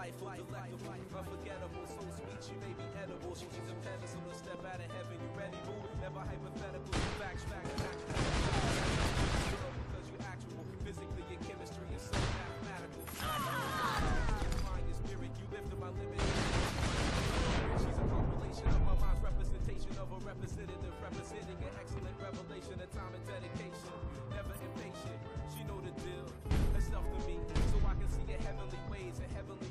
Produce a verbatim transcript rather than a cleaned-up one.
delightful, delectable, unforgettable, so sweet she may be edible. She's a pedestal, a step out of heaven. You ready, boo? Never hypothetical, you facts, facts, facts. Girl, because you actual, physically your chemistry is so mathematical. Mind your spirit, you lifted my limit. She's a compilation of my mind's representation of a representative, representing an excellent revelation of time and dedication. Never impatient, she know the deal. Herself to me, so I can see her heavenly ways and heavenly